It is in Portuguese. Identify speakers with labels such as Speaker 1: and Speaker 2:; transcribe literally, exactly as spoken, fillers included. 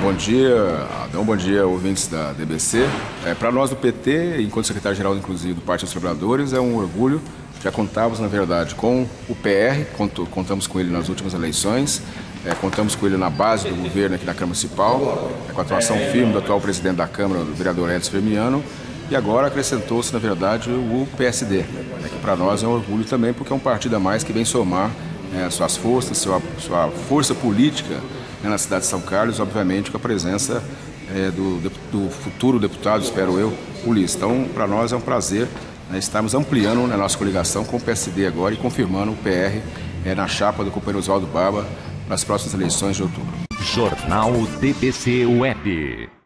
Speaker 1: Bom dia, Adão, bom dia, ouvintes da D B C. É, para nós do P T, enquanto secretário-geral, inclusive, do Partido dos Trabalhadores, é um orgulho. Já contávamos, na verdade, com o P R, contamos com ele nas últimas eleições, é, contamos com ele na base do governo aqui na Câmara Municipal, é, com a atuação firme do atual presidente da Câmara, do vereador Edson Firmiano, e agora acrescentou-se, na verdade, o P S D, é, que para nós é um orgulho também, porque é um partido a mais que vem somar é, suas forças, sua, sua força política, né, na cidade de São Carlos, obviamente com a presença é, do, do futuro deputado, espero eu, Ulisses. Então, para nós é um prazer, né, estarmos ampliando, né, a nossa coligação com o P S D agora e confirmando o P R é, na chapa do companheiro Oswaldo Barba nas próximas eleições de outubro.
Speaker 2: Jornal D B C Web.